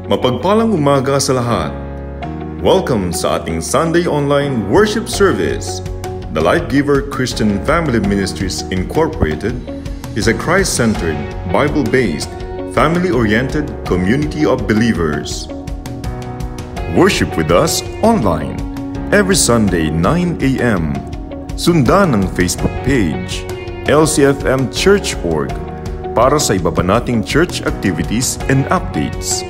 Mapagpalang umaga sa lahat. Welcome sa ating Sunday online worship service. The Life Giver Christian Family Ministries Incorporated is a Christ-centered, Bible-based, family-oriented community of believers. Worship with us online every Sunday 9 a.m. Sundan ang Facebook page LCFM Church.org para sa iba pa nating church activities and updates.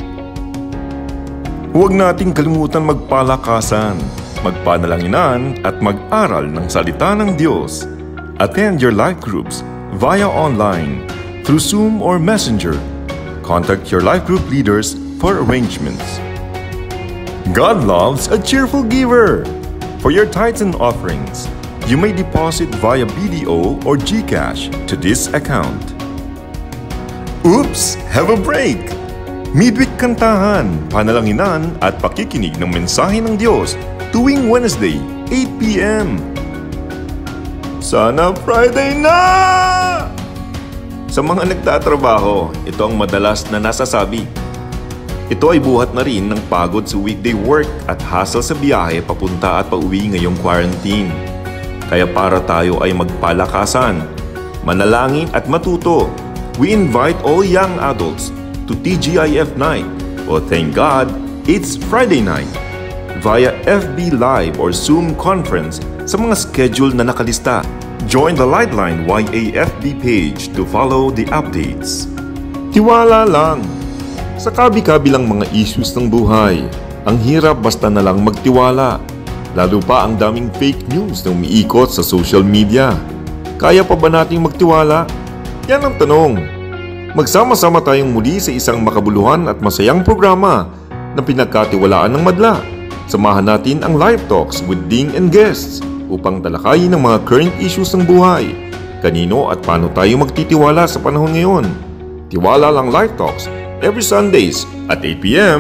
Huwag nating kalimutan magpalakasan, magpanalanginan at mag-aral ng salita ng Diyos. Attend your life groups via online, through Zoom or Messenger. Contact your life group leaders for arrangements. God loves a cheerful giver. For your tithes and offerings, you may deposit via BDO or GCash to this account. Oops! Have a break! Midweek kantahan, panalanginan at pakikinig ng mensahe ng Diyos tuwing Wednesday, 8 p.m. Sana Friday na! Sa mga nagtatrabaho, ito ang madalas na nasasabi. Ito ay buhat na rin ng pagod sa weekday work at hassle sa biyahe papunta at pauwi ngayong quarantine. Kaya para tayo ay magpalakasan, manalangin at matuto, we invite all young adults to TGIF night. Well, thank God, it's Friday night. Via FB Live or Zoom conference sa mga schedule na nakalista. Join the Lightline YAFB page to follow the updates. Tiwala lang. Sa kabi-kabilang mga issues ng buhay, ang hirap basta na lang magtiwala. Lalo pa ang daming fake news na umiikot sa social media. Kaya pa ba nating magtiwala? Yan ang tanong. Magsama-sama tayong muli sa isang makabuluhan at masayang programa na pinagkatiwalaan ng madla. Samahan natin ang Live Talks with Ding and guests upang talakayin ang mga current issues ng buhay. Kanino at paano tayo magtitiwala sa panahon ngayon? Tiwala lang Live Talks every Sundays at 8 p.m.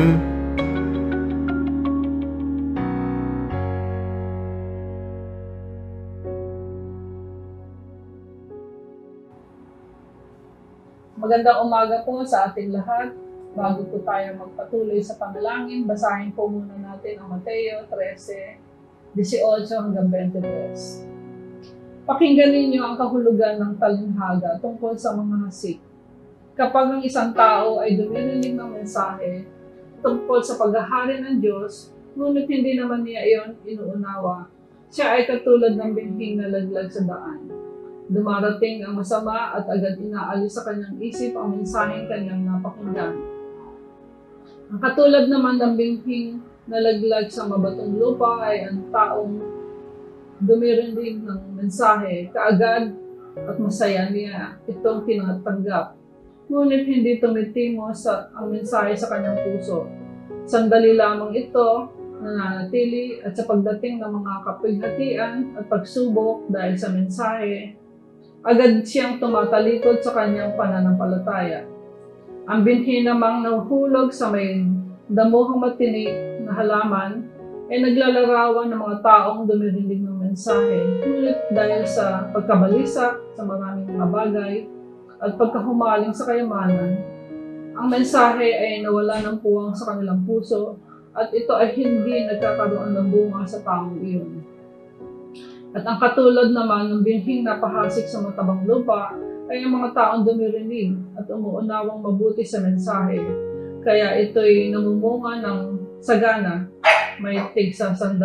Magandang umaga po sa ating lahat. Bago po tayo magpatuloy sa panalangin, basahin po muna natin ang Mateo 13:18 hanggang 23. Pakinggan ninyo ang kahulugan ng talinghaga tungkol sa mga hasik. Kapag ang isang tao ay dumirinig ng mensahe tungkol sa paghahari ng Diyos, ngunit hindi naman niya iyon inuunawa, siya ay katulad ng binhing na laglag sa daan. Dumarating ang masama at agad inaalis sa kanyang isip ang mensaheng kanyang napakinggan. Ang katulad naman ng binhing nalaglag sa mabatong lupa ay ang taong dumirinig ng mensahe, kaagad at masaya niya itong tinatanggap. Ngunit hindi tumitimo ang mensahe sa kanyang puso. Sandali lamang ito nananatili at sa pagdating ng mga kapighatian at pagsubok dahil sa mensahe, agad siyang tumatalikod sa kanyang pananampalataya. Ang binhi namang nahulog sa may damuhang matinik na halaman ay naglalarawan ng mga taong dumirinig ng mensahe. Ngunit dahil sa pagkabalisa sa maraming mga bagay at pagkahumaling sa kayamanan, ang mensahe ay nawala ng puwang sa kanilang puso at ito ay hindi nagkakaroon ng bunga sa taong iyon. At ang katulad naman ng binhing napahasik sa matabang lupa ay ang mga taong dumirinig at umuunawang mabuti sa mensahe. Kaya ito'y namumunga ng sagana. May tig-100,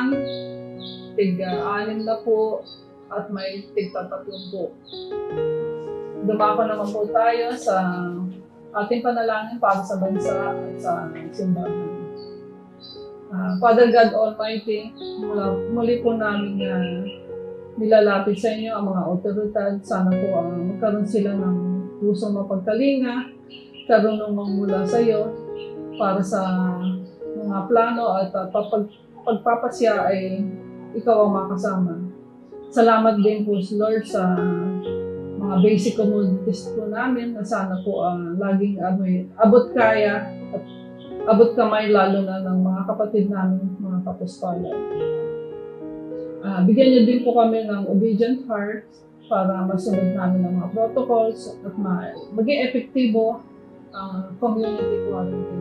tig-60, at may tig-30. Dumako naman po tayo sa ating panalangin para sa bansa at sa simbahan. Father God Almighty, muli po namin nilalapit sa inyo ang mga otoridad. Sana po magkaroon sila ng pusong mapagkalinga, karunungan mula sa iyo para sa mga plano at pagpapasya ay ikaw ang makasama. Salamat din po Lord sa mga basic commodities po namin na sana po laging abot kaya at abot kamay lalo na ng mga kapatid namin, mga kapuspalan. Bigyan niyo din po kami ng obedient heart para masunod namin ang mga protocols at maging epektibo ang community quarantine.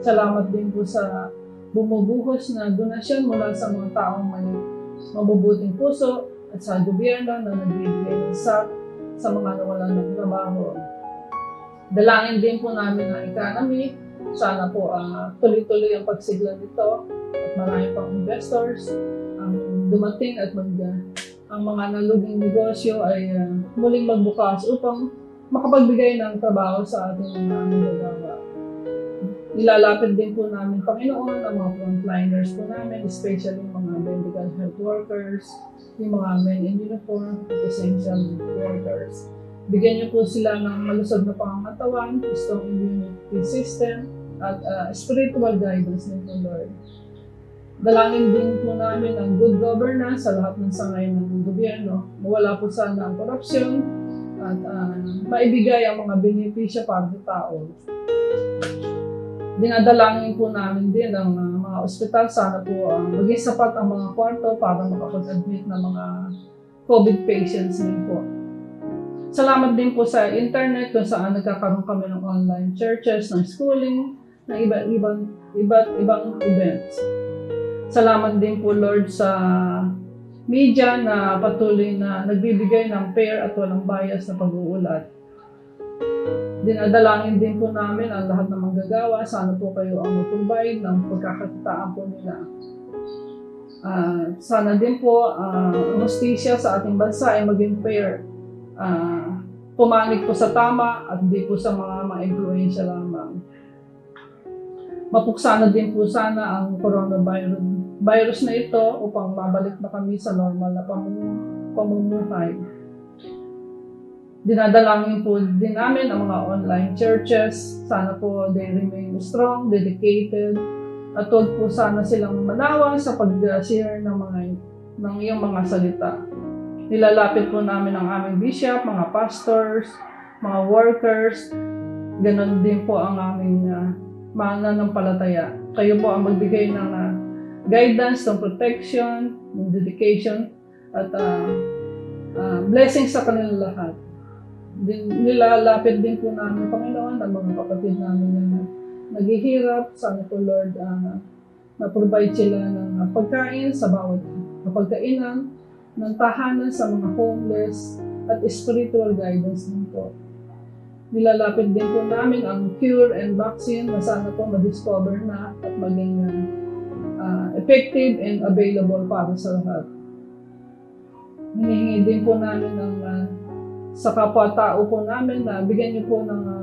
Salamat din po sa bumubuhos na donasyon mula sa mga taong may mabubuting puso at sa gobyerno na nagbibigay ng sa mga nawalan ng trabaho. Dalangin din po namin ang economy. Sana po tuloy-tuloy ang pagsigla nito at marami pang investors ang dumating at ang mga naluging negosyo ay muling magbukas upang makapagbigay ng trabaho sa ating mga manggagawa. Nilalapit din po namin, Panginoon, ang mga frontliners po namin, especially mga medical health workers, yung mga men in uniform, essential workers. Bigyan niyo po sila ng malusog na pangangatawan, strong immunity system, at spiritual guidance din po, Lord. Dalangin din po namin ang good governance sa lahat ng sangay ng gobyerno. Mawala po sana ang korupsyon at maibigay ang mga benepisyo para sa tao. Dinadalangin po namin din ang mga ospital. Sana po maging sapat ang mga kwarto para makapag-admit ng mga COVID patients din po. Salamat din po sa internet kung saan nagkakaroon kami ng online churches, ng schooling, ng iba't ibang events. Salamat din po, Lord, sa media na patuloy na nagbibigay ng fair at walang bias na pag-uulat. Dinadalangin din po namin ang lahat ng manggagawa. Sana po kayo ang mag-provide ng pagkakakitaan po nila. Sana din po ang hustisya sa ating bansa ay maging fair. Pumanig po sa tama at di po sa mga impluensya lamang. Mapuksana din po sana ang coronavirus na ito upang mabalik na kami sa normal na pamumuhay. Dinadalangin po din namin ang mga online churches. Sana po they remain strong, dedicated, at huwag po sana silang manawa sa pag-share ng iyong mga salita. Nilalapit po namin ang aming bishop, mga pastors, mga workers, ganon din po ang aming mananampalataya. Kayo po ang magbigay ng guidance, ng protection, ng dedication, at blessings sa kanilang lahat. Nilalapit din po namin, Panginoon, ang mga kapatid namin na naghihirap. Sana po, Lord, na-provide sila ng pagkain sa bawat kapagkainan, ng tahanan sa mga homeless, at spiritual guidance din po. Nilalapit din po namin ang cure and vaccine na sana po ma-discover na at maging effective and available para sa lahat. Hinihingi din po namin sa kapwa-tao po namin na bigyan niyo po ng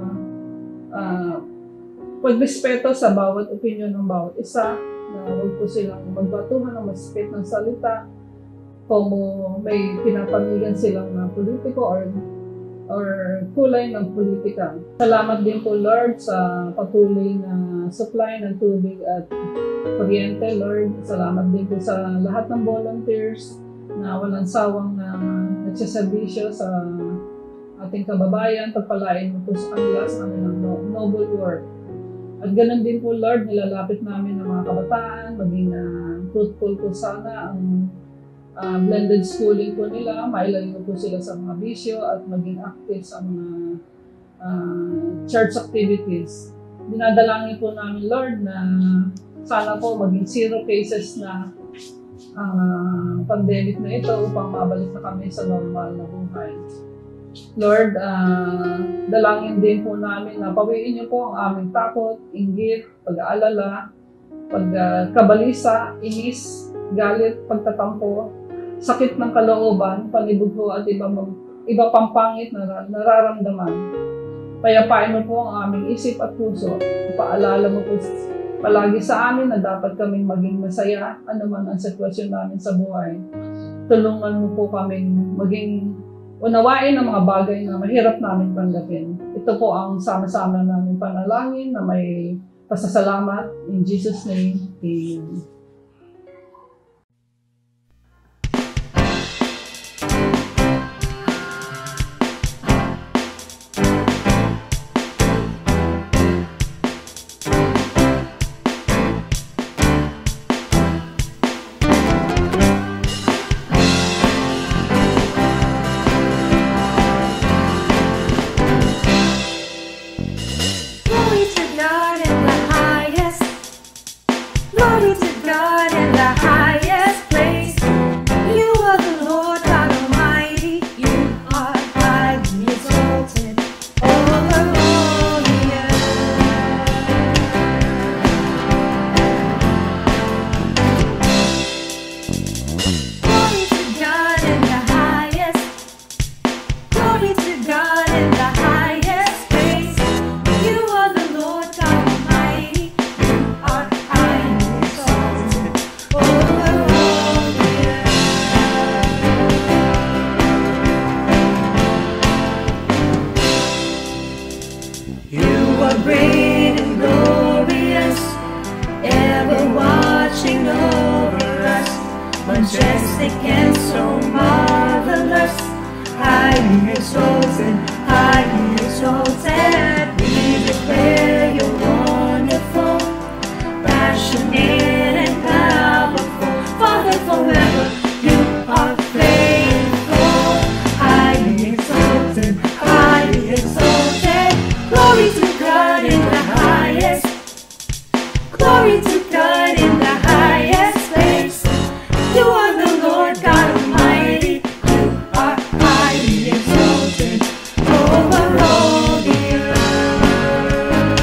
pagrespeto sa bawat opinion ng bawat isa, na huwag po silang magbatuhan ng masakit ng salita kung may pinapanigan silang politiko or kulay ng politika. Salamat din po, Lord, sa patuloy na supply ng tubig at kuryente, Lord. Salamat din po sa lahat ng volunteers na walang sawang nagsaservisyo sa ating kababayan. Pagpalain mo po sa kanila sa kanilang noble work. At ganun din po, Lord, nilalapit namin ng mga kabataan, maging fruitful po sana ang blended schooling po nila, mailayo po sila sa mga bisyo at maging active sa mga church activities. Dinadalangin po namin, Lord, na sana po maging 0 cases na ang pandemic na ito upang mabalik na kami sa normal na buhay. Lord, dalangin din po namin na pawiin niyo po ang aming takot, inggit, pag-aalala, pagkabalisa, inis, galit, pagtatampo, sakit ng kalooban, panibugho at iba pang pangit na nararamdaman. Payapain mo po ang aming isip at puso. Paalala mo po palagi sa amin na dapat kaming maging masaya anuman ang sitwasyon namin sa buhay. Tulungan mo po kaming maging unawain ang mga bagay na mahirap namin tanggapin. Ito po ang sama-sama namin panalangin na may pasasalamat. In Jesus' name, Amen. Glory to God in the highest. You are great and glorious, ever watching over us, majestic and so marvelous, highly exalted, highly exalted. We declare you're wonderful, passionate and powerful. Father, forever you are faithful, highly exalted, highly exalted. Glory to God in the highest, glory to God in the highest place. You are the Lord God Almighty, you are highly exalted over all the earth.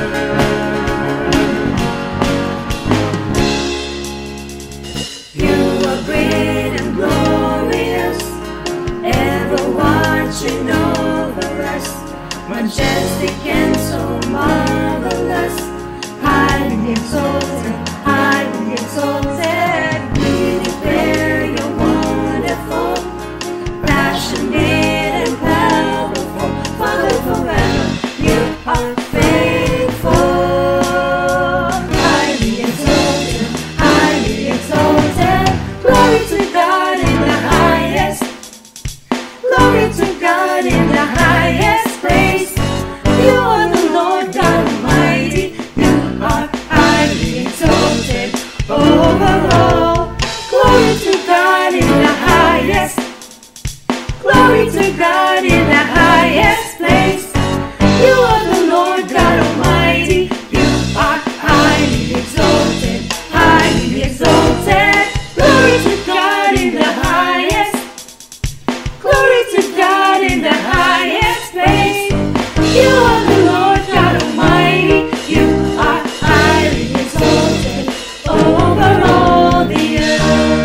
You are great and glorious, ever watching over us, majestic and so marvelous, highly exalted, highly exalted. We declare you're wonderful, passionate and powerful. Father, forever you are faithful, highly exalted, highly exalted. Glory to God in the highest, glory to God in the highest place. You are the Lord God Almighty, you are highly exalted over all. Glory to God in the highest, glory to God in the highest place. You are the Lord God Almighty, you are highly exalted, highly exalted. Glory to God in the highest, glory to God in the highest place. You are the Lord God Almighty, you are highly exalted over all the earth.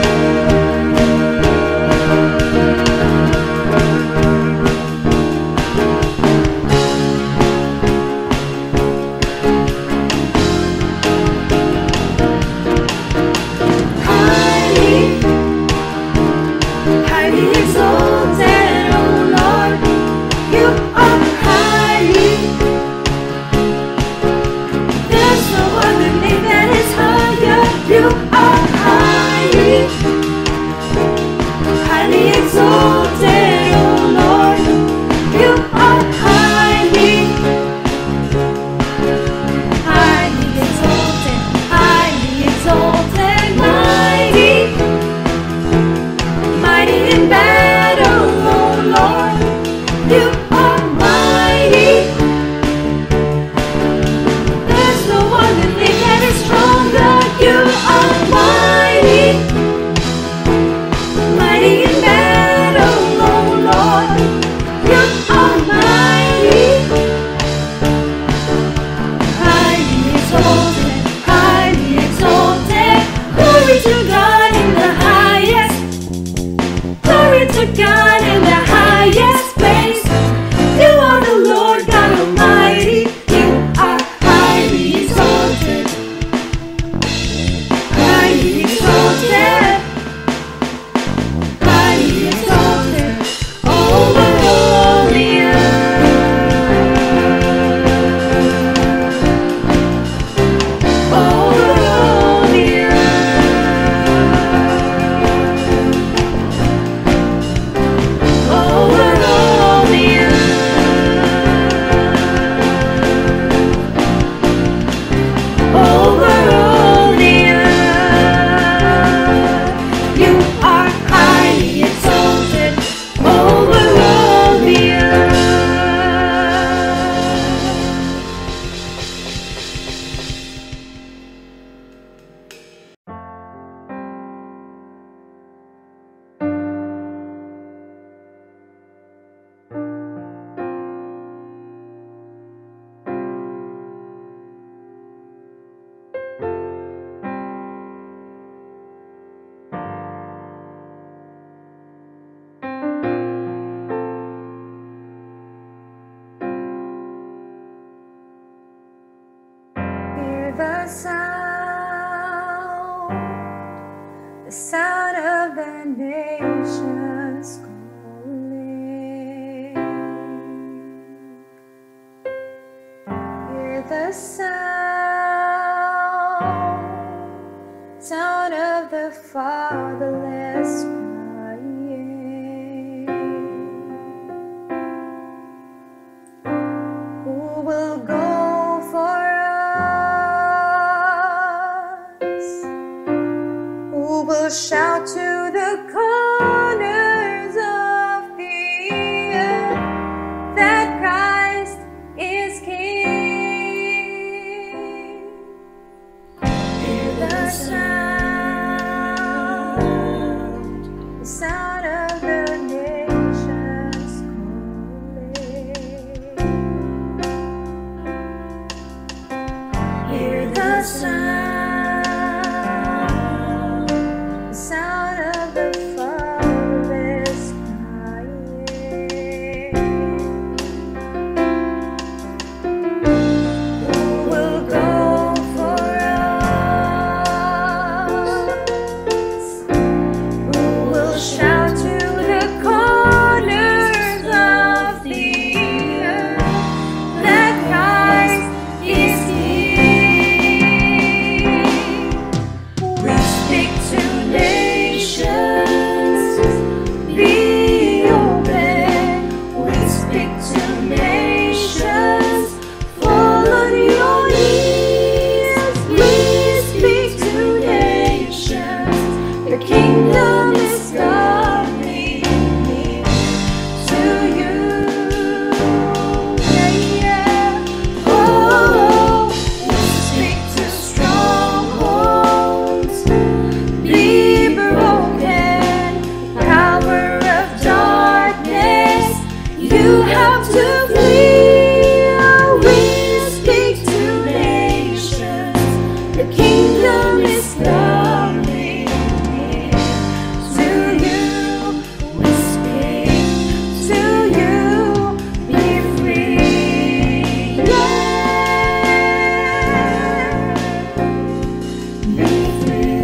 Highly, highly exalted, oh Lord, you are highly. There's no other name that is higher. You are highly, highly exalted, oh Lord. You are highly, highly exalted, highly exalted, mighty, mighty in battle, oh Lord. You are mighty. There's no other name that is stronger. You are mighty, mighty in battle, oh Lord. You are mighty, highly exalted, highly exalted. Glory to God in the highest, glory to God in the highest place. You are the Lord God Almighty, you are highly exalted, highly exalted, highly exalted over all the earth, over all the earth, over all the earth, over all the earth. You are highly exalted over all the earth. Hear the sound of the nations calling. the sound of the fatherless crying. Who will go for us? Who will shout to the corners of the earth that Christ is King? Hear the sound of the nations calling. Hear the sound of the fatherless crying. Who will go for us? Who will shout to the corners of the earth that Christ is King? We speak to nations, be open. We speak to nations, fall on your knees. We speak to nations, the kingdom is coming to you. Yeah, yeah. Oh, we speak to strongholds, be broken, power of darkness, you have to flee. We speak to nations, the kingdom is coming to you. We speak to you, be free. Yeah. Be free.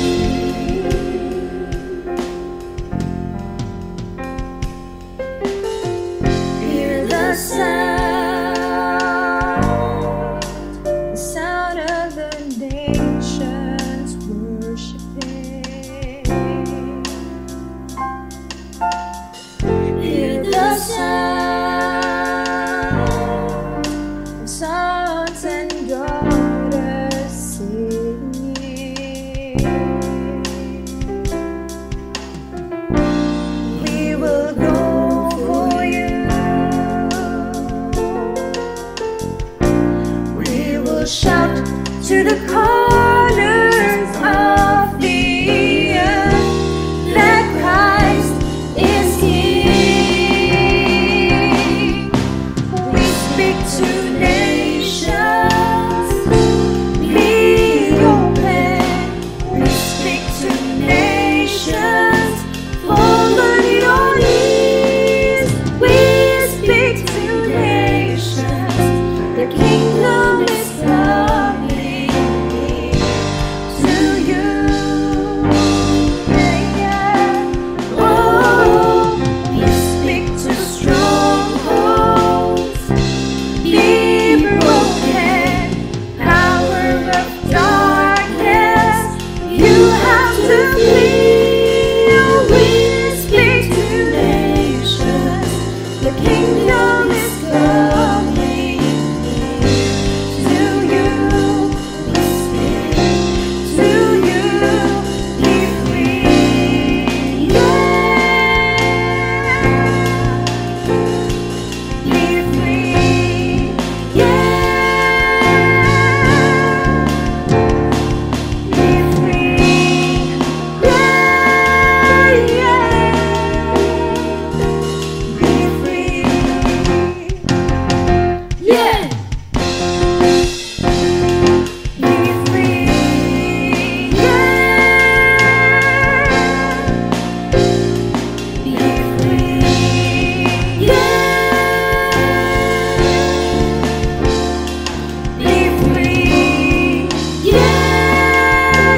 Hear the sound of the nations worshiping. Hear the sound of sons and daughters singing. We will go for you. We will shout to the corners of the earth that Christ is King. We speak to nations, be open. We speak to nations, fall on your knees. We speak to nations, the kingdom is coming to you. Yeah, yeah. Oh, we speak to strongholds, be broken, power of darkness, you have to flee. We speak to nations, the kingdom is coming to you. We speak to you, be free. Yeah. Be free. Yeah. Be free. Yeah, yeah. Be free. Yeah. Be free. Yeah. Be free. Yeah. Be free. Yeah,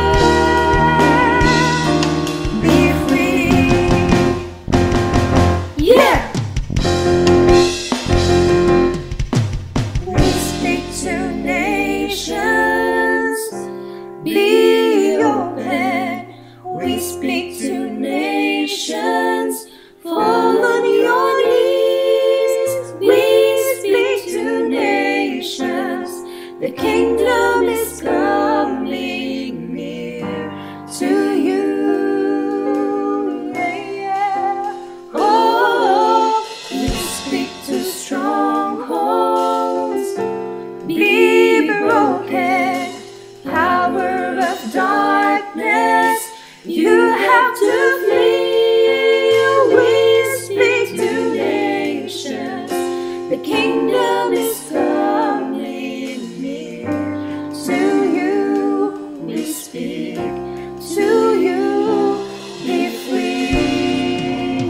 yeah. Be free. Yeah. The kingdom is coming near to you. Oh, we speak to strongholds, be broken. Power of darkness, you have to flee. We speak to nations. The kingdom is coming near to you. We speak to you. Be free,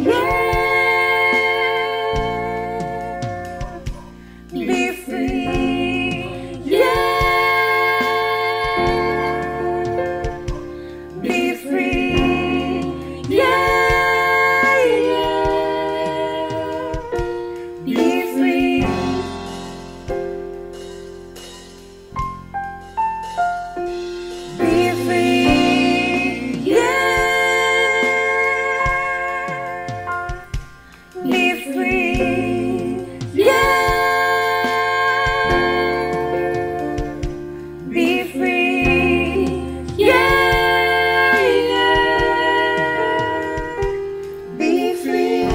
yeah. Be free, yeah. Be free, yeah, yeah. Be free. Be free, yeah. Be free, yeah. Be free, yeah, yeah. Be free.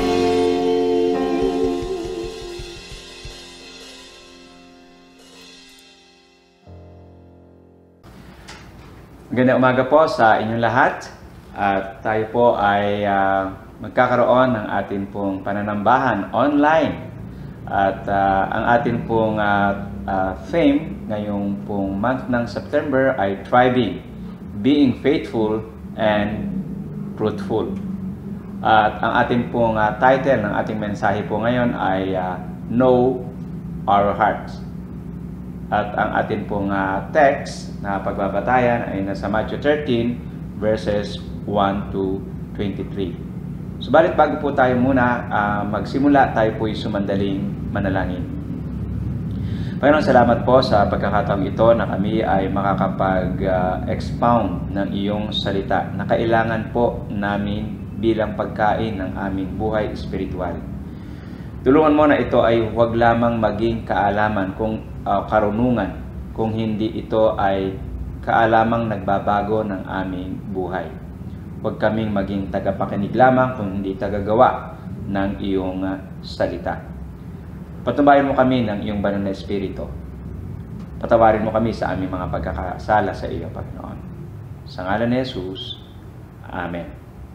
Magandang umaga po sa inyong lahat. At tayo po ay magkakaroon ng atin pong pananambahan online. At ang atin pong theme ngayong pong month ng September ay Thriving, Being Faithful, and Fruitful. At ang atin pong title ng ating mensahe po ngayon ay Know Our Hearts. At ang atin pong text na pagbabatayan ay nasa Matthew 13 verses 1 to 23. Subalit bago po tayo muna magsimula, tayo po'y sumandaling manalangin. Panginoon, salamat po sa pagkakataong ito na kami ay makakapag-expound ng iyong salita na kailangan po namin bilang pagkain ng aming buhay espiritual. Tulungan mo na ito ay huwag lamang maging kaalaman kung karunungan, kung hindi ito ay kaalamang nagbabago ng aming buhay. Huwag kaming maging tagapakinig lamang kung hindi tagagawa ng iyong salita. Patubayan mo kami ng iyong banal na espiritu. Patawarin mo kami sa aming mga pagkakasala sa iyo, Panginoon. Sa ngalan ni Jesus, Amen.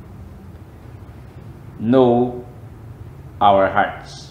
Know our hearts.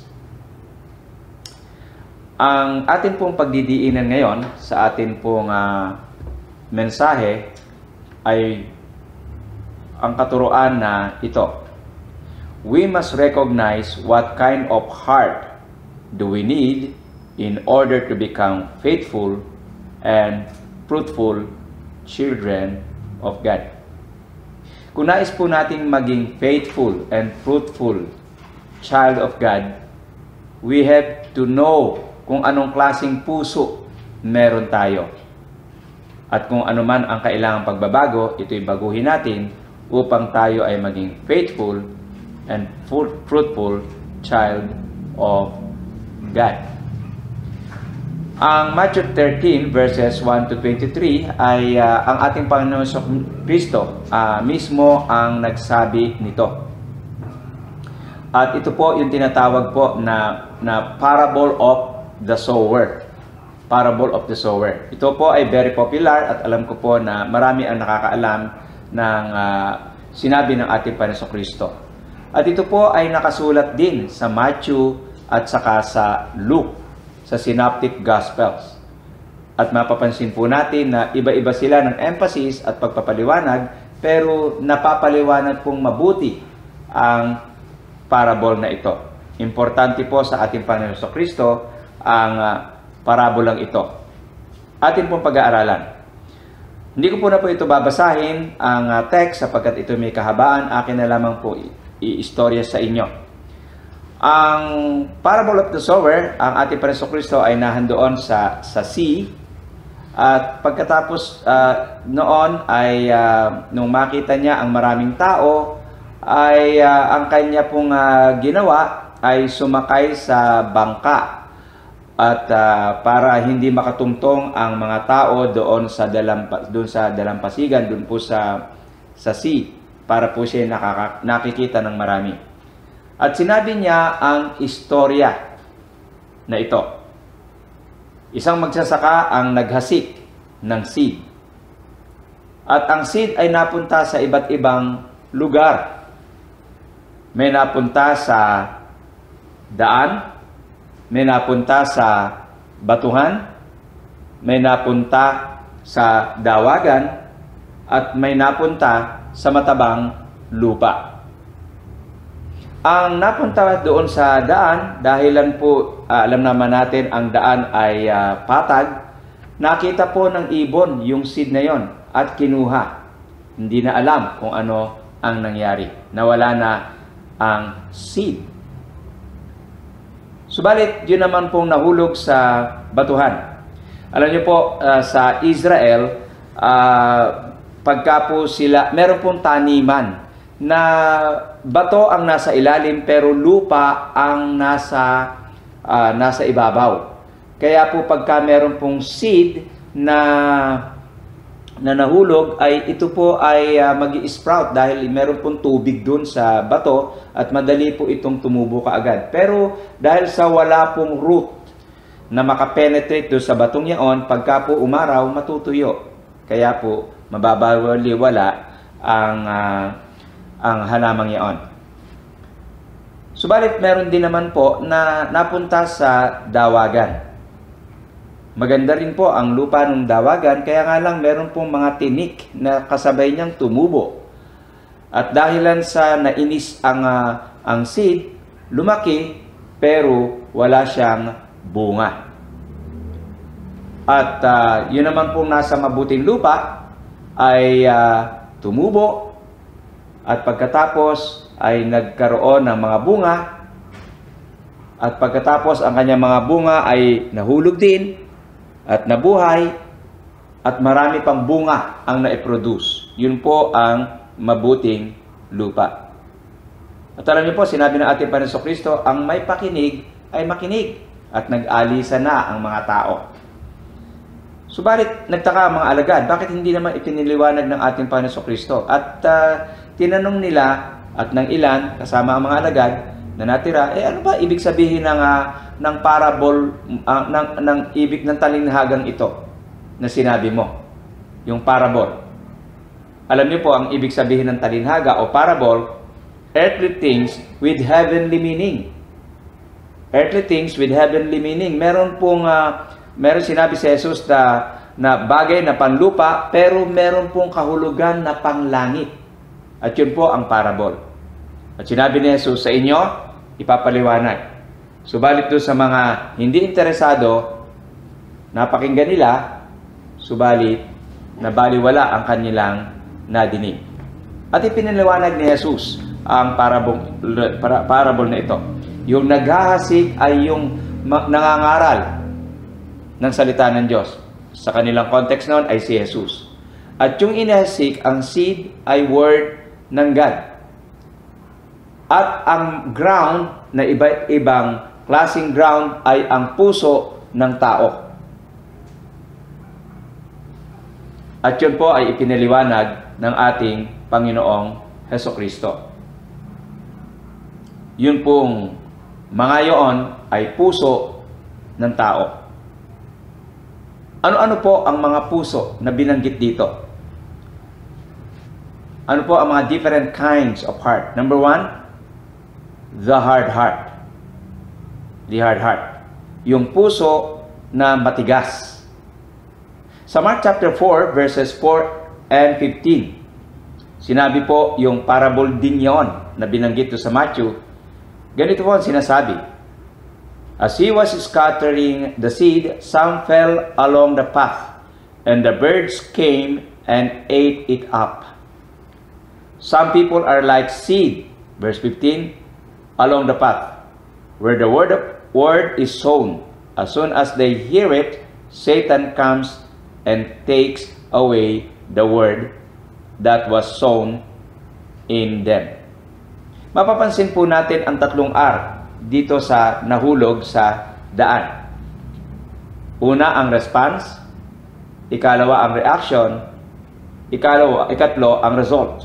Ang atin pong pagdidiinan ngayon sa atin pong mensahe ay ang katuruan na ito. We must recognize what kind of heart do we need in order to become faithful and fruitful children of God. Kung nais po nating maging faithful and fruitful child of God, we have to know kung anong klaseng puso meron tayo. At kung ano man ang kailangang pagbabago, ito'y baguhin natin upang tayo ay maging faithful and fruitful child of God. Ang Matthew 13 verses 1 to 23 ay ang ating Panginoon Kristo mismo ang nagsabi nito. At ito po yung tinatawag po na parable of the sower. Parable of the sower. Ito po ay very popular at alam ko po na marami ang nakakaalam ng sinabi ng ating Panginoon Kristo. At ito po ay nakasulat din sa Matthew at saka sa Luke, sa Synoptic Gospels. At mapapansin po natin na iba-iba sila ng emphasis at pagpapaliwanag, pero napapaliwanag pong mabuti ang parable na ito. Importante po sa ating Panginoon Kristo ang parabolang ito. Atin pong pag-aaralan. Hindi ko po na po ito babasahin ang text sapagkat ito may kahabaan. Akin na lamang po i-istorya sa inyo. Ang parable of the sower, ang ating Panginoon Kristo ay nahandoon sa sea. At pagkatapos noon ay nung makita niya ang maraming tao, ay ang kanya pong ginawa ay sumakay sa bangka at para hindi makatungtong ang mga tao doon sa dalampasigan, doon po sa sea, para po siya nakikita ng marami. At sinabi niya ang istorya na ito. Isang magsasaka ang naghasik ng seed. At ang seed ay napunta sa iba't ibang lugar. May napunta sa daan, may napunta sa batuhan, may napunta sa dawagan, at may napunta sa matabang lupa. Ang napunta doon sa daan, dahilan po, alam naman natin ang daan ay patag, nakita po ng ibon yung seed na yon at kinuha. Hindi na alam kung ano ang nangyari. Nawala na ang seed. Subalit, yun naman pong nahulog sa batuhan. Alam niyo po, sa Israel, pagka po sila, meron pong taniman na bato ang nasa ilalim pero lupa ang nasa ibabaw. Kaya po pagka meron pong seed na nahulog, ay ito po ay mag-i-sprout dahil meron pong tubig dun sa bato at madali po itong tumubo kaagad. Pero dahil sa wala pong root na makapenetrate doon sa batong yaon, pagka po umaraw, matutuyo. Kaya po mababaliwala ang halamang yaon. Subalit meron din naman po na napunta sa dawagan. Maganda rin po ang lupa ng dawagan, kaya nga lang meron pong mga tinik na kasabay niyang tumubo. At dahilan sa nainis ang seed, lumaki pero wala siyang bunga. At yun naman pong nasa mabuting lupa ay tumubo at pagkatapos ay nagkaroon ng mga bunga. At pagkatapos ang kanyang mga bunga ay nahulog din at nabuhay, at marami pang bunga ang naiproduce. Yun po ang mabuting lupa. At alam niyo po, sinabi ng ating Panginoon Kristo, ang may pakinig ay makinig, at nag-alisa na ang mga tao. Subalit, nagtaka ang mga alagad, bakit hindi naman ipiniliwanag ng ating Panginoon Kristo? At tinanong nila, at ng ilan, kasama ang mga alagad, na natira, ano ba ibig sabihin ng parable, ng ibig ng talinhagang ito na sinabi mo? Yung parable. Alam niyo po, ang ibig sabihin ng talinhaga o parable, earthly things with heavenly meaning. Earthly things with heavenly meaning. Meron sinabi si Jesus na bagay na panlupa, pero meron pong kahulugan na panglangit. At yun po ang parable. At sinabi ni Jesus, sa inyo, ipapaliwanag. Subalit doon sa mga hindi interesado, napakinggan nila, subalit nabaliwala ang kanilang nadinig. At ipinaliwanag ni Jesus ang parable na ito. Yung naghahasik ay yung nangangaral ng salita ng Diyos. Sa kanilang context noon ay si Jesus. At yung inahasik, ang seed ay word ng God. At ang ground na iba't ibang klaseng ground ay ang puso ng tao. At yun po ay ipinaliwanag ng ating Panginoong Hesukristo. Yun pong mga yoon ay puso ng tao. Ano-ano po ang mga puso na binanggit dito? Ano po ang mga different kinds of heart? Number 1, the hard heart. The hard heart. Yung puso na matigas. Sa Mark chapter 4, verses 4 and 15, sinabi po yung parable din yon na binanggit sa Matthew. Ganito po ang sinasabi. As he was scattering the seed, some fell along the path, and the birds came and ate it up. Some people are like seed, verse 15, along the path, where the word is sown. As soon as they hear it, Satan comes and takes away the word that was sown in them. Mapapansin po natin ang tatlong R dito sa nahulog sa daan. Una, ang response. Ikalawa, ang reaction. Ikatlo, ang result.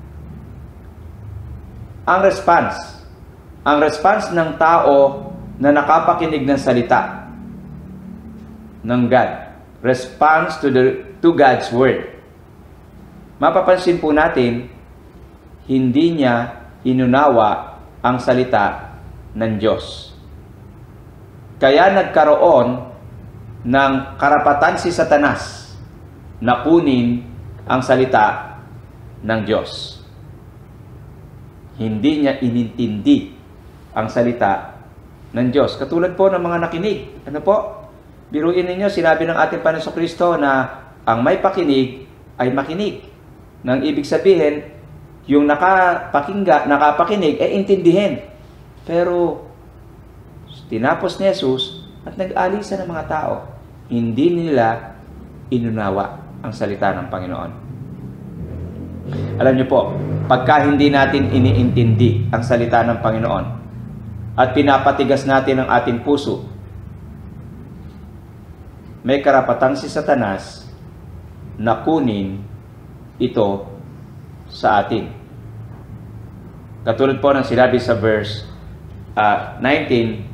Ang response. Ang response ng tao na nakapakinig ng salita ng God. Response to God's word. Mapapansin po natin, hindi niya inunawa ang salita ng Diyos. Kaya nagkaroon ng karapatan si Satanas na kunin ang salita ng Diyos. Hindi niya inintindi ang salita ng Diyos. Katulad po ng mga nakinig. Ano po? Biruin ninyo, sinabi ng ating Panginoon Kristo na ang may pakinig ay makinig. Nang ibig sabihin, yung nakapakinig, intindihin. Pero, tinapos ni Jesus at nag-alisa ng mga tao. Hindi nila inunawa ang salita ng Panginoon. Alam niyo po, pagka hindi natin iniintindi ang salita ng Panginoon at pinapatigas natin ang ating puso, may karapatan si Satanas na kunin ito sa atin. Katulad po ng sinabi sa verse 19,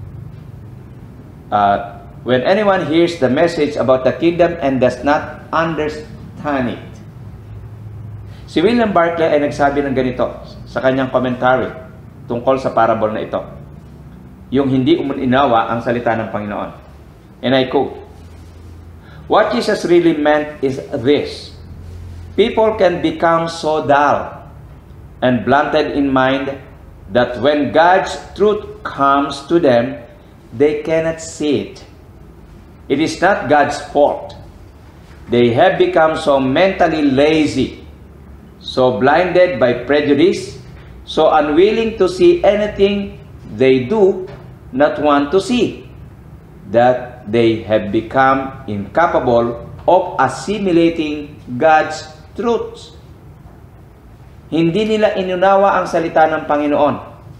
when anyone hears the message about the kingdom and does not understand it. Si William Barclay ay nagsabi ng ganito sa kanyang commentary tungkol sa parable na ito. Yung hindi umunawa ang salita ng Panginoon. And I quote, "What Jesus really meant is this. People can become so dull and blunted in mind that when God's truth comes to them, they cannot see it. It is not God's fault. They have become so mentally lazy, so blinded by prejudice, so unwilling to see anything they do not want to see, that they have become incapable of assimilating God's truths." Hindi nila inunawa ang salita ng Panginoon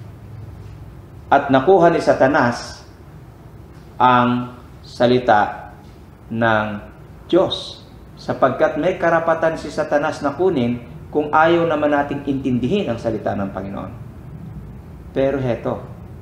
at nakuha ni Satanas ang salita ng Diyos, sapagkat may karapatan si Satanas na kunin kung ayaw naman nating intindihin ang salita ng Panginoon. Pero heto,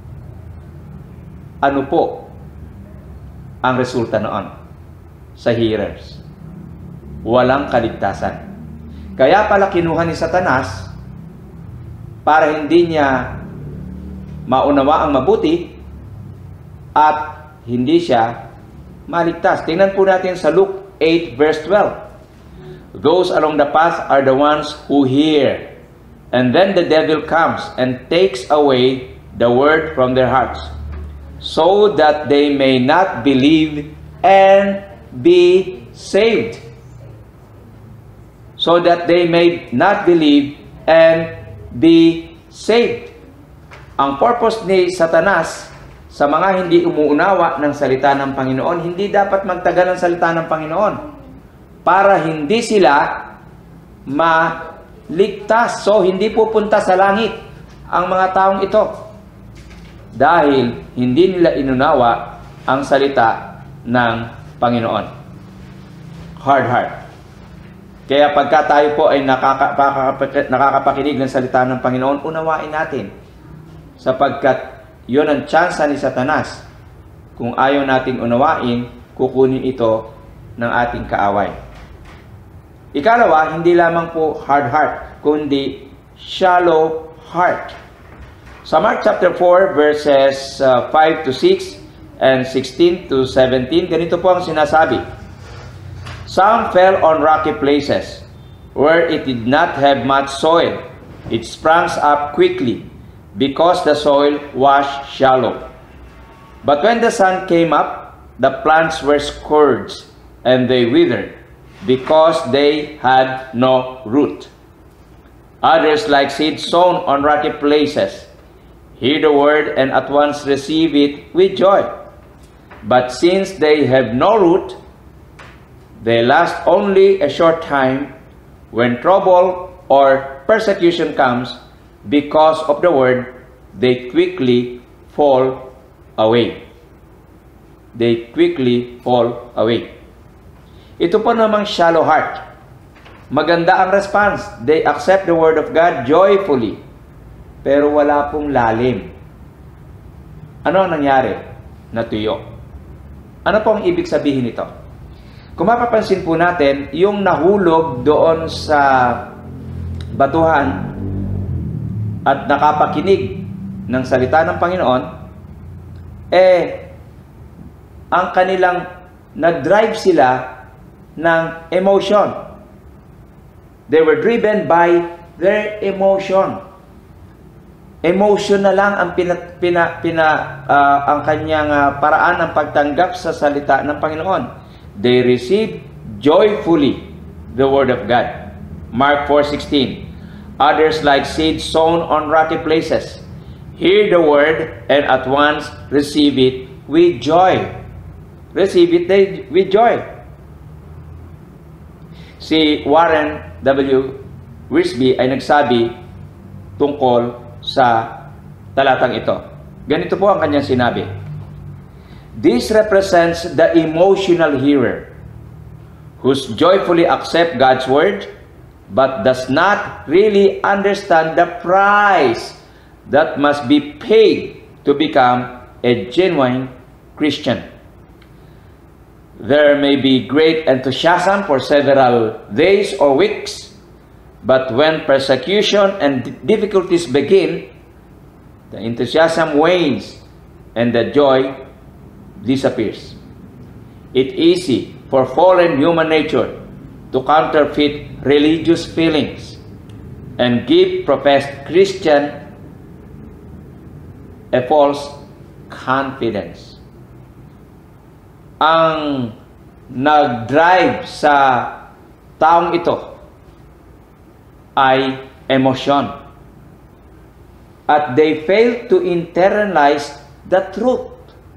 ano po ang resulta noon sa hearers? Walang kaligtasan. Kaya pala kinuha ni Satanas para hindi niya maunawa ang mabuti at hindi siya maligtas. Tingnan po natin sa Luke 8 verse 12. "Those along the path are the ones who hear, and then the devil comes and takes away the word from their hearts, so that they may not believe and be saved." So that they may not believe and be saved. Ang purpose ni Satanas sa mga hindi umuunawa ng salita ng Panginoon, hindi dapat magtagal ng salita ng Panginoon para hindi sila maligtas. So, hindi pupunta sa langit ang mga taong ito dahil hindi nila inunawa ang salita ng Panginoon. Hard heart. Kaya pagka tayo po ay nakakapakinig ng salita ng Panginoon, unawain natin. Sapagkat yun ang tsansa ni Satanas. Kung ayaw nating unawain, kukunin ito ng ating kaaway. Ikalawa, hindi lamang po hard heart, kundi shallow heart. Sa Mark chapter 4, verses 5 to 6 and 16 to 17, ganito po ang sinasabi. "Some fell on rocky places, where it did not have much soil. It sprang up quickly, because the soil was shallow. But when the sun came up, the plants were scorched, and they withered, because they had no root. Others, like seed sown on rocky places, hear the word and at once receive it with joy. But since they have no root, they last only a short time. When trouble or persecution comes because of the word, they quickly fall away." they quickly fall away. Ito po namang shallow heart. Maganda ang response. They accept the word of God joyfully. Pero wala pong lalim. Ano ang nangyari? Natuyo. Ano po ang ibig sabihin nito? Kung mapapansin po natin, yung nahulog doon sa batuhan at nakapakinig ng salita ng Panginoon, ang kanilang nag-drive sila ng emotion. They were driven by their emotion. Emotion na lang ang ang kanyang paraan ng pagtanggap sa salita ng Panginoon. They received joyfully the word of God. Mark 4:16. Others like seed sown on rocky places, hear the word and at once receive it with joy. Receive it with joy. Si Warren W. Wiersbe ay nagsabi tungkol sa talatang ito. Ganito po ang kanyang sinabi. This represents the emotional hearer who's joyfully accept God's word but does not really understand the price that must be paid to become a genuine Christian. There may be great enthusiasm for several days or weeks, but when persecution and difficulties begin, the enthusiasm wanes and the joy disappears. It's easy for fallen human nature to counterfeit religious feelings and give professed Christian a false confidence. Ang nag-drive sa taong ito ay emosyon. At they fail to internalize the truth.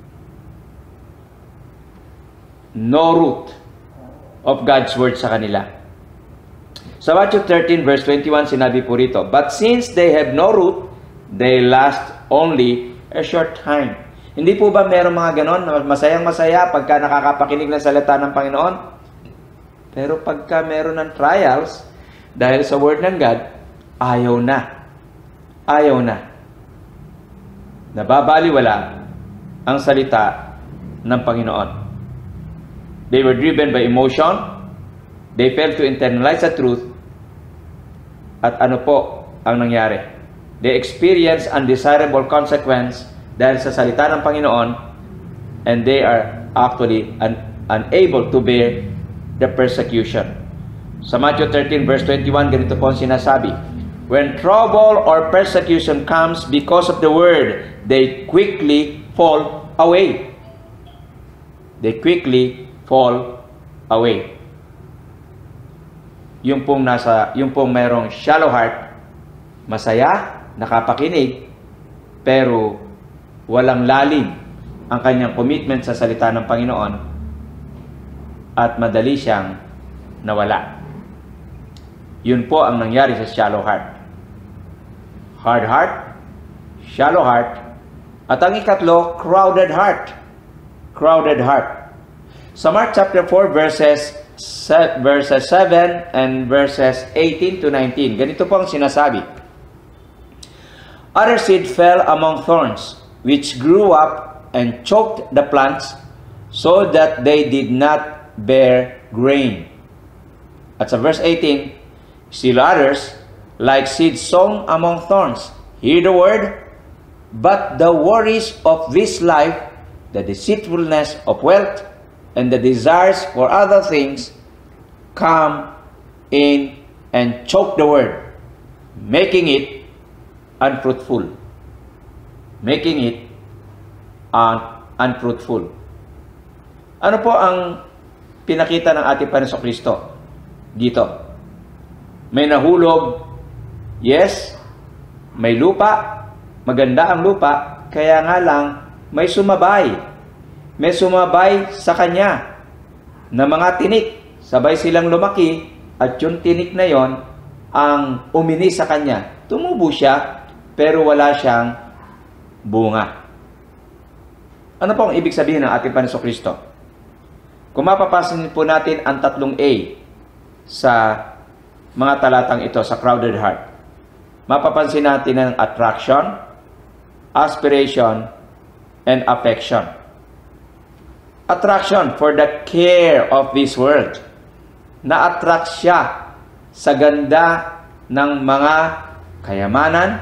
No root of God's word sa kanila. Sa Matthew 13 verse 21 sinabi po rito, but since they have no root, they last only a short time. Hindi po ba meron mga ganon na masayang-masaya pagka nakakapakinig ng salita ng Panginoon? Pero pagka meron ng trials, dahil sa word ng God, ayaw na. Ayaw na. Nababaliwala ang salita ng Panginoon. They were driven by emotion. They failed to internalize the truth. At ano po ang nangyari? They experienced undesirable consequence dahil sa salita ng Panginoon, and they are actually unable to bear the persecution. Sa Matthew 13 verse 21, ganito po ang sinasabi, when trouble or persecution comes because of the word, they quickly fall away. They quickly fall away. Yung pong merong shallow heart, masaya, nakapakinig, pero walang lalim ang kanyang commitment sa salita ng Panginoon at madali siyang nawala. Yun po ang nangyari sa shallow heart. Hard heart, shallow heart, at ang ikatlo, crowded heart. Crowded heart. Sa Mark chapter 4 verses 7 and verses 18 to 19, ganito po ang sinasabi. Other seed fell among thorns, which grew up and choked the plants, so that they did not bear grain. At sa verse 18, still others, like seed sown among thorns, hear the word, but the worries of this life, the deceitfulness of wealth, and the desires for other things come in and choke the word, making it unfruitful. Making it unfruitful. Ano po ang pinakita ng ating Panginoon Kristo dito? May nahulog, yes, may lupa, maganda ang lupa, kaya nga lang may sumabay. May sumabay sa kanya na mga tinik. Sabay silang lumaki at yung tinik na yon ang umini sa kanya. Tumubo siya pero wala siyang bunga. Ano po ang ibig sabihin ng ating Panginoong Kristo? Kung mapapasin po natin ang tatlong A sa mga talatang ito sa crowded heart, mapapansin natin ang attraction, aspiration, and affection. Attraction for the care of this world. Na-attract siya sa ganda ng mga kayamanan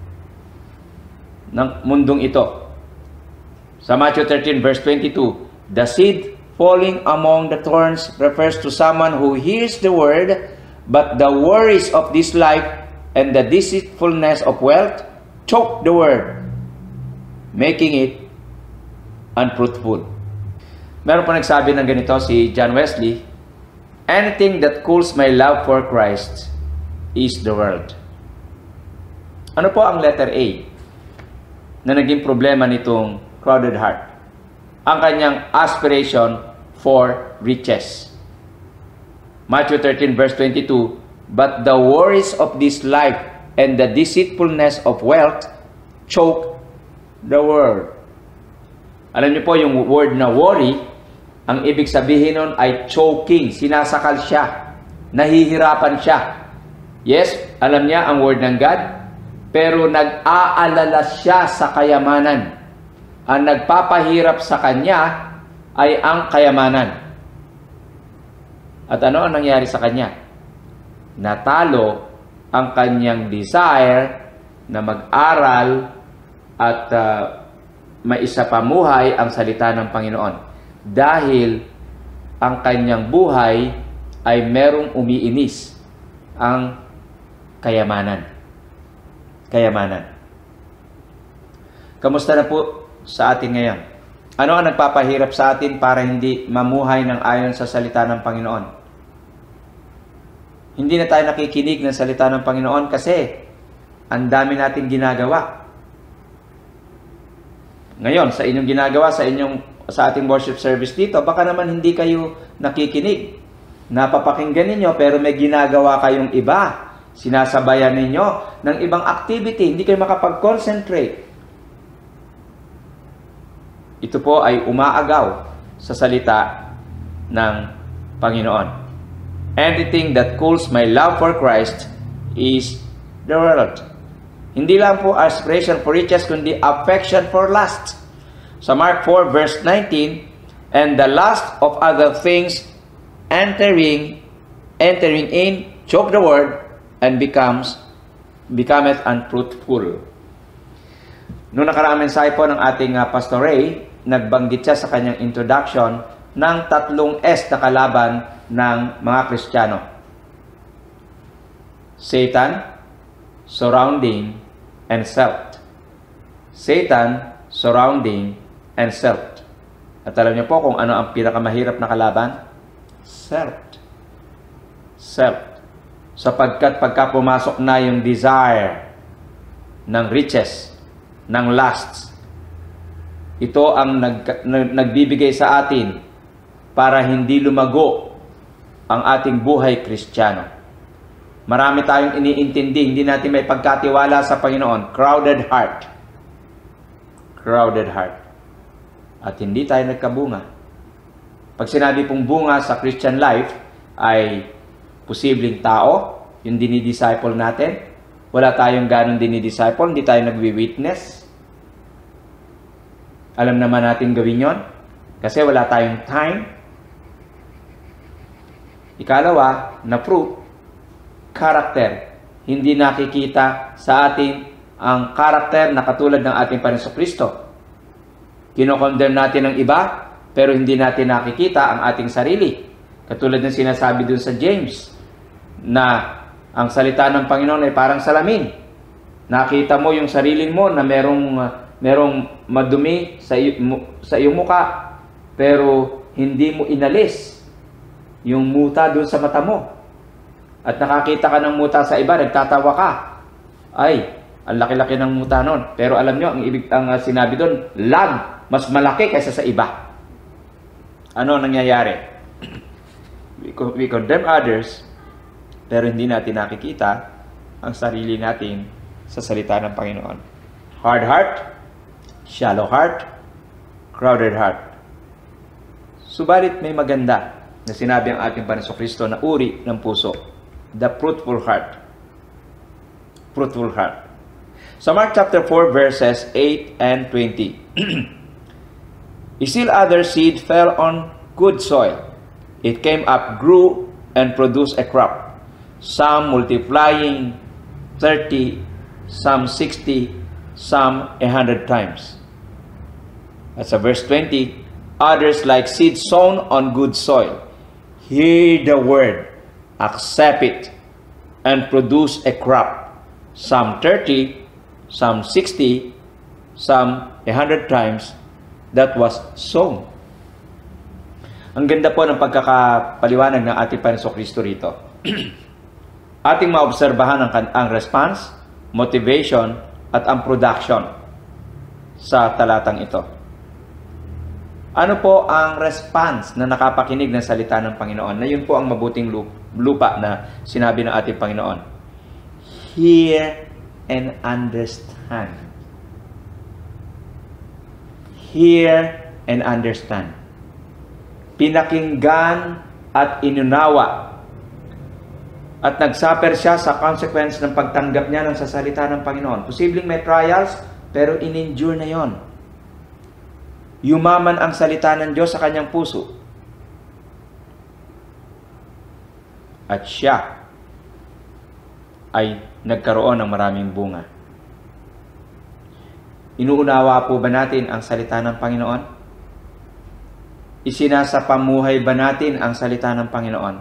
ng mundong ito. Sa Matthew 13 verse 22, the seed falling among the thorns refers to someone who hears the word, but the worries of this life and the deceitfulness of wealth choke the word, making it unfruitful. Meron po nagsabi ng ganito si John Wesley, anything that cools my love for Christ is the world. Ano po ang letter A na naging problema nitong crowded heart? Ang kanyang aspiration for riches. Matthew 13 verse 22, but the worries of this life and the deceitfulness of wealth choke the word. Alam niyo po yung word na worry, ang ibig sabihin nun ay choking, sinasakal siya, nahihirapan siya. Yes, alam niya ang word ng God, pero nag-aalala siya sa kayamanan. Ang nagpapahirap sa kanya ay ang kayamanan. At ano ang nangyari sa kanya? Natalo ang kanyang desire na mag-aral at maisapamuhay ang salita ng Panginoon. Dahil ang kanyang buhay ay merong umiinis, ang kayamanan. Kayamanan. Kamusta na po sa atin ngayon? Ano ang nagpapahirap sa atin para hindi mamuhay ng ayon sa salita ng Panginoon? Hindi na tayo nakikinig ng salita ng Panginoon kasi ang dami natin ginagawa. Ngayon, sa inyong ginagawa, sa ating worship service dito, baka naman hindi kayo nakikinig. Napapakinggan ninyo pero may ginagawa kayong iba. Sinasabayan ninyo ng ibang activity. Hindi kayo makapag-concentrate. Ito po ay umaagaw sa salita ng Panginoon. Anything that cools my love for Christ is the world. Hindi lang po aspiration for riches, kundi affection for lust. Sa Mark 4 verse 19, and the lust of other things entering in, choke the word, and becometh unfruitful. Noong nakaraang mensahe po ng ating Pastor Ray, nagbanggit siya sa kanyang introduction ng tatlong S na kalaban ng mga Kristiyano. Satan, surrounding, and self. Satan, surrounding, and self. At alam niyo po kung ano ang pinakamahirap na kalaban? Self. Self. Sapagkat pagka pumasok na yung desire ng riches, ng lusts, ito ang nagbibigay sa atin para hindi lumago ang ating buhay Kristiyano. Marami tayong iniintindi, hindi natin may pagkatiwala sa Panginoon. Crowded heart. Crowded heart. At hindi tayo nagkabunga. Pag sinabi pong bunga sa Christian life ay posibleng tao, yung dinidisciple natin. Wala tayong ganong dinidisciple, hindi tayo nagwi-witness. Alam naman natin gawin yon kasi wala tayong time. Ikalawa, na fruit, character. Hindi nakikita sa atin ang character na katulad ng ating Panginoon Kristo. Kinokondemn natin ang iba, pero hindi natin nakikita ang ating sarili. Katulad ng sinasabi dun sa James, na ang salita ng Panginoon ay parang salamin. Nakita mo yung sarili mo na merong madumi sa iyong muka, pero hindi mo inalis yung muta dun sa mata mo. At nakakita ka ng muta sa iba, nagtatawa ka. Ay, ang laki-laki ng muta nun. Pero alam nyo, ang sinabi doon, mas malaki kaysa sa iba. Ano nangyayari? We condemn others, pero hindi natin nakikita ang sarili natin sa salita ng Panginoon. Hard heart, shallow heart, crowded heart. Subalit may maganda na sinabi ang ating Panginoong Kristo na uri ng puso. The fruitful heart. Fruitful heart. Sa Mark chapter 4 verses 8 and 20. Still other seed fell on good soil. It came up, grew, and produced a crop. Some multiplying 30, some 60, some 100 times. At sa verse 20, others like seed sown on good soil. Hear the word, accept it, and produce a crop. Some 30, some 60, some 100 times. That was sown. Ang ganda po ng pagkakapaliwanag ng ating Panginoong Kristo rito. Ating maobserbahan ang response, motivation, at ang production sa talatang ito. Ano po ang response na nakapakinig ng salita ng Panginoon? Na yun po ang mabuting lupa na sinabi ng ating Panginoon. Hear and understand. Hear and understand. Pinakinggan at inunawa. At nagsuffer siya sa consequence ng pagtanggap niya ng sasalita ng Panginoon. Posibleng may trials, pero in-endure na yon. Yumaman ang salita ng Diyos sa kanyang puso. At siya ay nagkaroon ng maraming bunga. Inuunawa po ba natin ang salita ng Panginoon? Isinasapamuhay ba natin ang salita ng Panginoon?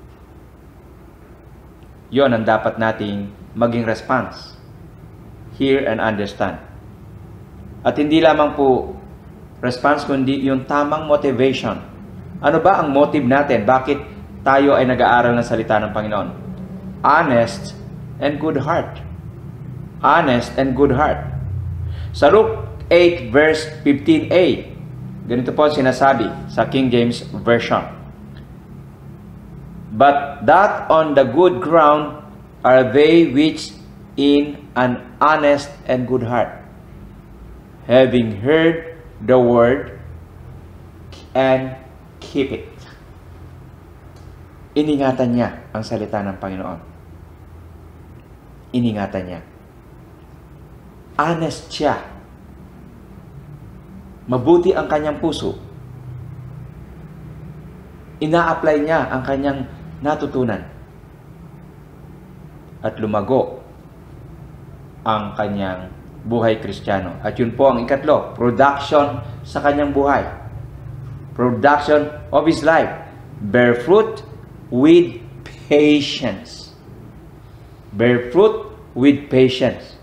Yon ang dapat nating maging response. Hear and understand. At hindi lamang po response, kundi yung tamang motivation. Ano ba ang motive natin? Bakit tayo ay nag-aaral ng salita ng Panginoon? Honest and good heart. Honest and good heart. Sa Luke 8 verse 15a, ganito po sinasabi sa King James Version. But that on the good ground are they which in an honest and good heart, having heard the word and keep it. Iningatan niya ang salita ng Panginoon. Iningatan niya. Honest siya. Mabuti ang kanyang puso. Ina-apply niya ang kanyang natutunan. At lumago ang kanyang buhay Kristiyano. At yun po ang ikatlo, production sa kanyang buhay. Production of his life. Bear fruit with patience. Bear fruit with patience.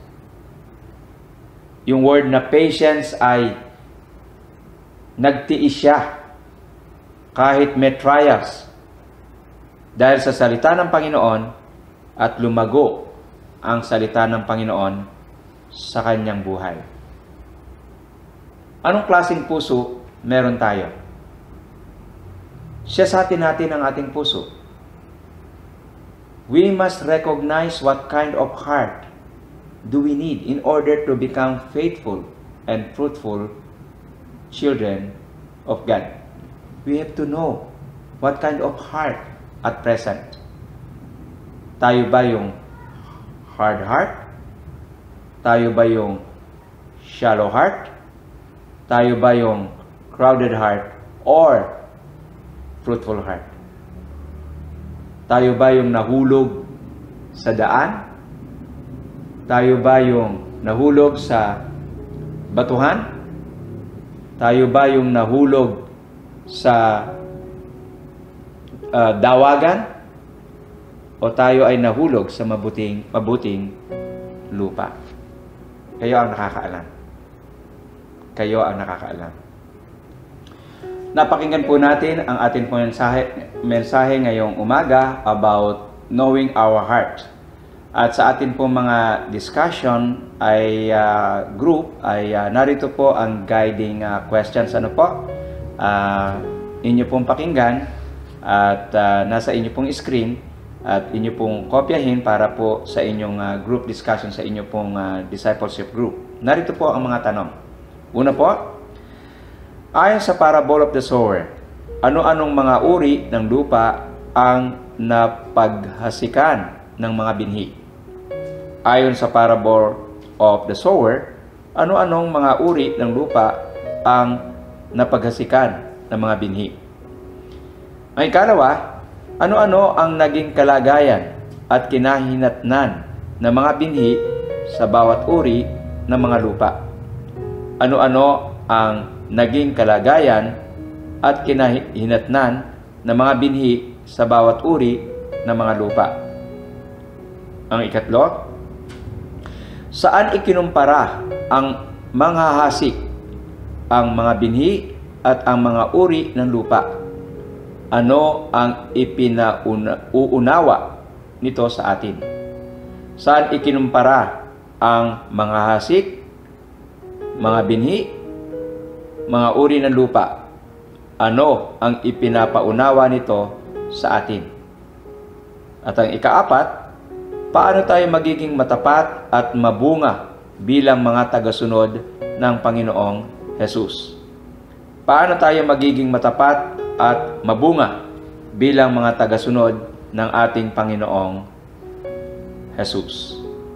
Yung word na patience ay nagtiis siya kahit may trials dahil sa salita ng Panginoon at lumago ang salita ng Panginoon sa kanyang buhay. Anong klaseng puso meron tayo? Siya sa atin natin ang ating puso. We must recognize what kind of heart do we need in order to become faithful and fruitful children of God. We have to know what kind of heart at present. Tayo ba yung hard heart? Tayo ba yung shallow heart? Tayo ba yung crowded heart or fruitful heart? Tayo ba yung nahulog sa daan? Tayo ba yung nahulog sa batuhan? Tayo ba yung nahulog sa dawagan? O tayo ay nahulog sa mabuting lupa? Kayo ang nakakaalam. Kayo ang nakakaalam. Napakinggan po natin ang ating mensahe ngayong umaga about knowing our heart. At sa atin po mga discussion ay group ay narito po ang guiding questions. Ano po? Inyo pong pakinggan at nasa inyo pong screen at inyo pong kopyahin para po sa inyong group discussion sa inyo pong discipleship group. Narito po ang mga tanong. Una po, Ayon sa parable of the sower, ano-anong mga uri ng lupa ang napaghasikan ng mga binhi? Ayon sa parable of the sower, ano-anong mga uri ng lupa ang napaghasikan ng mga binhi? Ang ikalawa, ano-ano ang naging kalagayan at kinahinatnan ng mga binhi sa bawat uri ng mga lupa? Ano-ano ang naging kalagayan at kinahinatnan ng mga binhi sa bawat uri ng mga lupa? Ang ikatlo, saan ikinumpara ang manghahasik, ang mga binhi at ang mga uri ng lupa? Ano ang ipinauunawa nito sa atin? Saan ikinumpara ang manghahasik, mga binhi, mga uri ng lupa? Ano ang ipinapaunawa nito sa atin? At ang ikaapat, paano tayo magiging matapat at mabunga bilang mga tagasunod ng Panginoong Jesus? Paano tayo magiging matapat at mabunga bilang mga tagasunod ng ating Panginoong Jesus?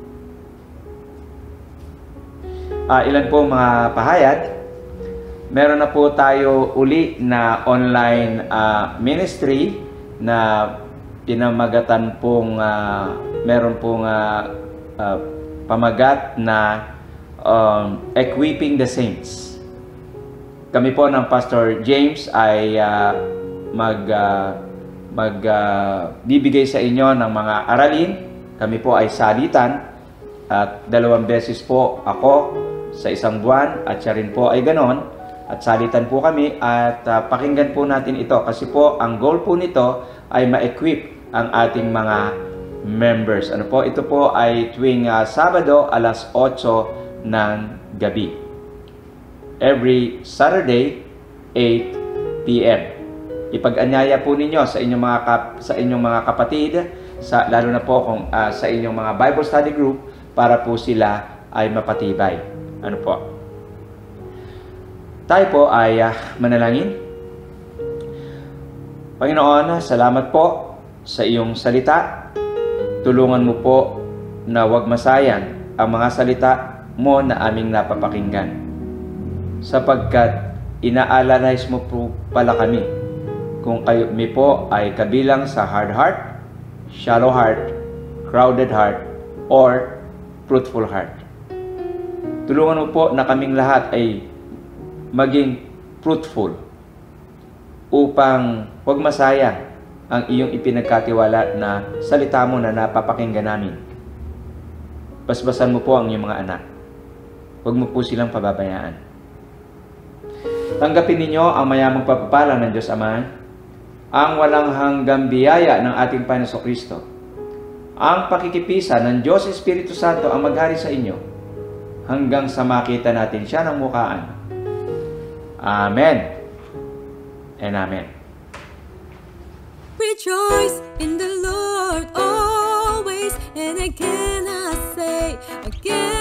Ilan po mga pahayag? Meron na po tayo uli na online ministry na pinamagatan pong meron pong pamagat na Equipping the Saints. Kami po ng Pastor James ay bibigay sa inyo ng mga aralin. Kami po ay salitan at 2 beses po ako sa isang buwan at siya rin po ay ganon. At salitan po kami at pakinggan po natin ito kasi po ang goal po nito ay ma-equip ang ating mga members. Ano po? Ito po ay tuwing Sabado alas 8 ng gabi. Every Saturday 8 p.m. Ipag-anyaya po ninyo sa inyong mga kapatid, lalo na po kung sa inyong mga Bible study group para po sila ay mapatibay. Ano po? Tayo po ay manalangin. Panginoon, salamat po sa iyong salita. Tulungan mo po na huwag masayang ang mga salita mo na aming napapakinggan. Sapagkat ina-analyze mo po pala kami kung kami po ay kabilang sa hard heart, shallow heart, crowded heart, or fruitful heart. Tulungan mo po na kaming lahat ay maging fruitful upang huwag masayang ang iyong ipinagkatiwala na salita mo na napapakinggan namin. Basbasan mo po ang iyong mga anak. Huwag mo po silang pababayaan. Tanggapin ninyo ang mayamang pagpapala ng Diyos Ama, ang walang hanggang biyaya ng ating Panginoon Kristo, ang pakikipisa ng Diyos Espiritu Santo ang maghari sa inyo hanggang sa makita natin siya ng mukhaan. Amen and amen. Rejoice in the Lord always, and again I say, again